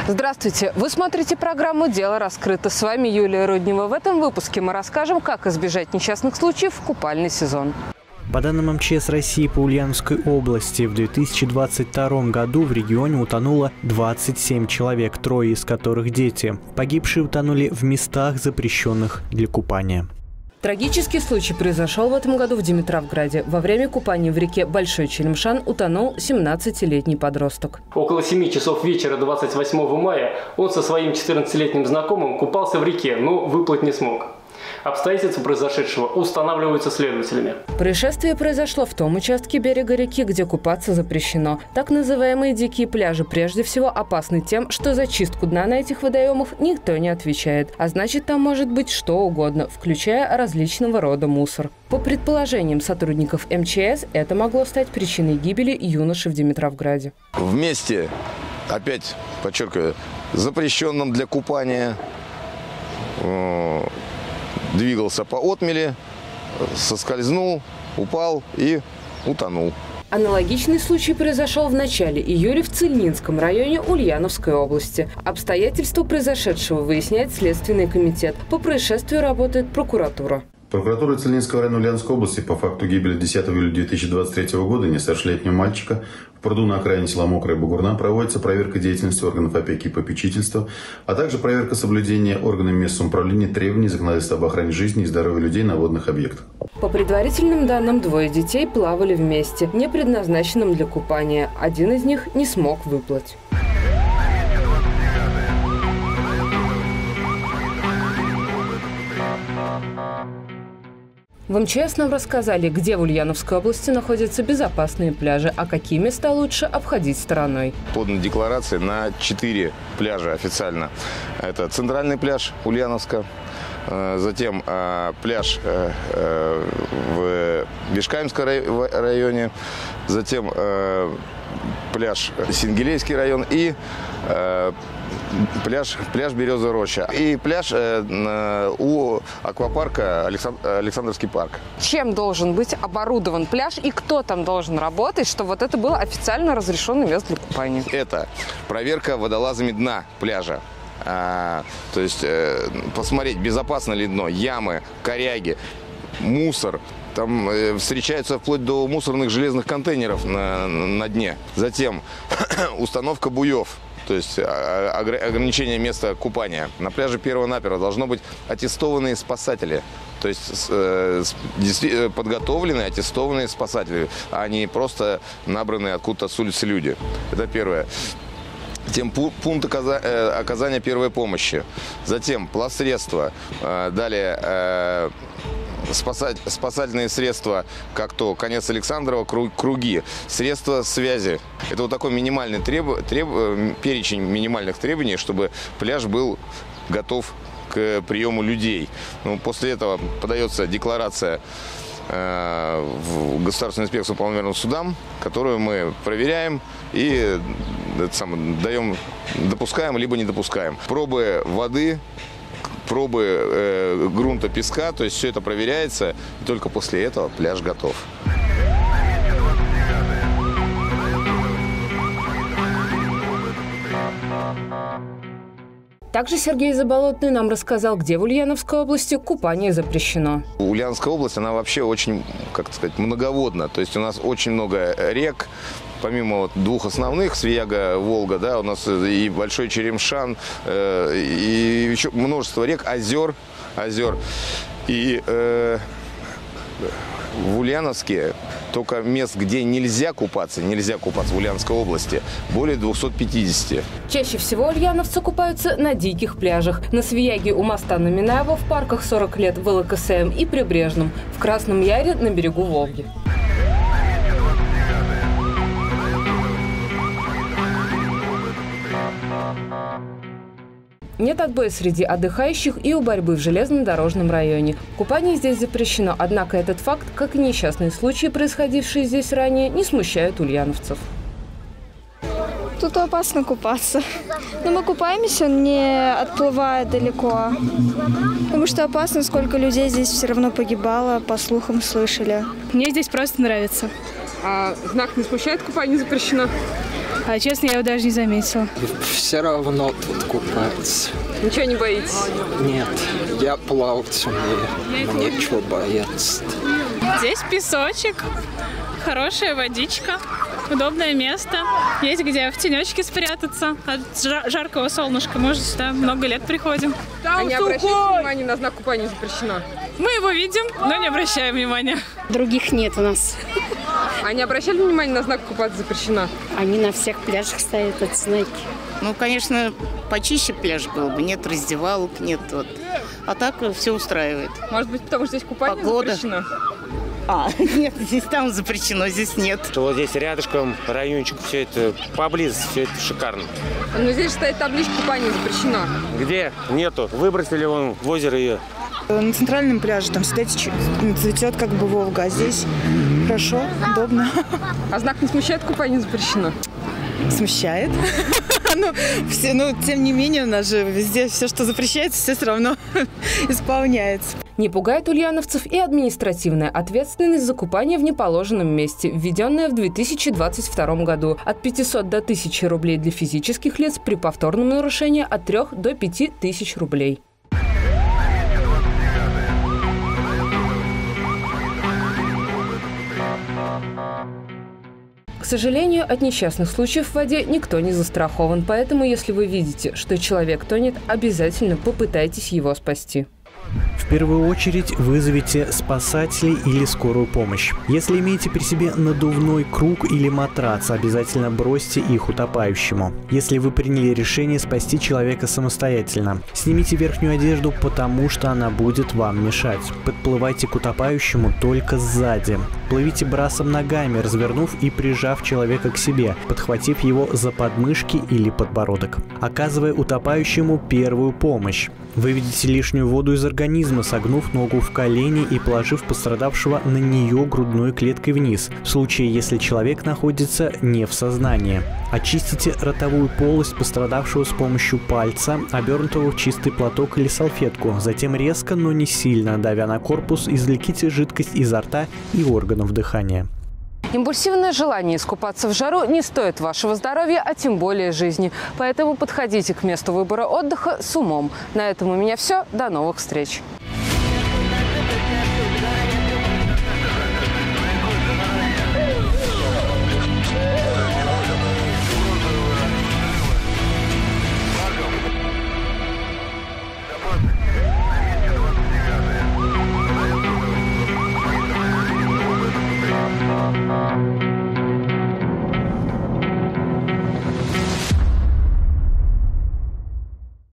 Здравствуйте! Вы смотрите программу «Дело раскрыто». С вами Юлия Руднева. В этом выпуске мы расскажем, как избежать несчастных случаев в купальный сезон. По данным МЧС России по Ульяновской области, в 2022 году в регионе утонуло 27 человек, 3 из которых дети. Погибшие утонули в местах, запрещенных для купания. Трагический случай произошел в этом году в Димитровграде. Во время купания в реке Большой Черемшан утонул 17-летний подросток. Около 7 часов вечера 28 мая он со своим 14-летним знакомым купался в реке, но выплыть не смог. Обстоятельства произошедшего устанавливаются следователями. Происшествие произошло в том участке берега реки, где купаться запрещено. Так называемые дикие пляжи прежде всего опасны тем, что за чистку дна на этих водоемах никто не отвечает. А значит, там может быть что угодно, включая различного рода мусор. По предположениям сотрудников МЧС, это могло стать причиной гибели юноши в Димитровграде. В месте, опять подчеркиваю, запрещенном для купания, двигался по отмели, соскользнул, упал и утонул. Аналогичный случай произошел в начале июля в Цельнинском районе Ульяновской области. Обстоятельства произошедшего выясняет Следственный комитет. По происшествию работает прокуратура. Прокуратура Цельнинского района Ульяновской области по факту гибели 10 июля 2023 года несовершеннолетнего мальчика в пруду на окраине села Мокрая Бугурна проводится проверка деятельности органов опеки и попечительства, а также проверка соблюдения органами местного самоуправления требований законодательства об охране жизни и здоровья людей на водных объектах. По предварительным данным, 2 детей плавали вместе, не предназначенным для купания. Один из них не смог выплыть. В МЧС нам рассказали, где в Ульяновской области находятся безопасные пляжи, а какие места лучше обходить стороной. Поданы декларации на 4 пляжа официально. Это центральный пляж Ульяновска, затем пляж в Вишкаемском районе, затем пляж Сингелейский район и пляж Березовая роща и пляж у аквапарка Александровский парк. Чем должен быть оборудован пляж и кто там должен работать, чтобы вот это было официально разрешенное место для купания? Это проверка водолазами дна пляжа. То есть посмотреть, безопасно ли дно, ямы, коряги, мусор. Там встречаются вплоть до мусорных железных контейнеров на дне. Затем установка буев. То есть ограничение места купания. На пляже перво-наперво должно быть аттестованные спасатели. То есть подготовленные, аттестованные спасатели, а не просто набранные откуда-то с улицы люди. Это первое. Затем пункт оказания первой помощи. Затем плавсредства. Далее спасательные средства, как то конец Александрова, круги, средства связи. Это вот такой минимальный перечень минимальных требований, чтобы пляж был готов к приему людей. После этого подается декларация в Государственную инспекцию по маломерным судам, которую мы проверяем и допускаем либо не допускаем. Пробы воды, пробы грунта, песка, то есть все это проверяется, и только после этого пляж готов. Также Сергей Заболотный нам рассказал, где в Ульяновской области купание запрещено. Ульяновская область, она вообще очень, многоводна. То есть у нас очень много рек. Помимо 2 основных, Свияга, Волга, да, у нас и Большой Черемшан, и еще множество рек, озер. И в Ульяновске только мест, где нельзя купаться в Ульяновской области, более 250. Чаще всего ульяновцы купаются на диких пляжах. На Свияге у моста на Минаево, в парках 40 лет в ЛКСМ и Прибрежном, в Красном Яре на берегу Волги. Нет отбоя среди отдыхающих и у борьбы в железнодорожном районе. Купание здесь запрещено, однако этот факт, как и несчастные случаи, происходившие здесь ранее, не смущают ульяновцев. Тут опасно купаться. Но мы купаемся, не отплывая далеко. Потому что опасно, сколько людей здесь все равно погибало, по слухам слышали. Мне здесь просто нравится. А знак не смущает, купание запрещено? А честно, я его даже не заметила. Все равно тут купаются. Ничего не боитесь? Нет, я плавать умею. Нечего бояться. Здесь песочек, хорошая водичка, удобное место. Есть где в тенечке спрятаться от жаркого солнышка. Мы уже сюда много лет приходим. А не обращайте внимания на знак купания запрещено? Мы его видим, но не обращаем внимания. Других нет у нас. А не обращали внимания на знак купаться запрещено? Они на всех пляжах ставят эти знаки. Ну, конечно, почище пляж был бы. Нет раздевалок, нет вот. А так все устраивает. Может быть, потому что здесь купание запрещено? Нет, здесь там запрещено, здесь нет. Вот здесь рядышком райончик, все это поблизости, все это шикарно. Но здесь стоит табличка «Купание запрещено». Где? Нету. Выбросили вон в озеро ее. На центральном пляже там всегда цветет как бы Волга, а здесь хорошо, удобно. А знак не смущает «Купание запрещено»? Смущает. Но тем не менее, у нас же везде все, что запрещается, все равно исполняется. Не пугает ульяновцев и административная ответственность за купание в неположенном месте, введенная в 2022 году. От 500 до 1000 рублей для физических лиц, при повторном нарушении от 3 до 5000 рублей. К сожалению, от несчастных случаев в воде никто не застрахован, поэтому если вы видите, что человек тонет, обязательно попытайтесь его спасти. В первую очередь вызовите спасателей или скорую помощь. Если имеете при себе надувной круг или матрац, обязательно бросьте их утопающему. Если вы приняли решение спасти человека самостоятельно, снимите верхнюю одежду, потому что она будет вам мешать. Подплывайте к утопающему только сзади. Плывите брасом ногами, развернув и прижав человека к себе, подхватив его за подмышки или подбородок. Оказывая утопающему первую помощь. Выведите лишнюю воду из организма, согнув ногу в колени и положив пострадавшего на нее грудной клеткой вниз, в случае, если человек находится не в сознании. Очистите ротовую полость пострадавшего с помощью пальца, обернутого в чистый платок или салфетку. Затем резко, но не сильно, давя на корпус, извлеките жидкость изо рта и органов дыхания. Импульсивное желание искупаться в жару не стоит вашего здоровья, а тем более жизни. Поэтому подходите к месту выбора отдыха с умом. На этом у меня все. До новых встреч!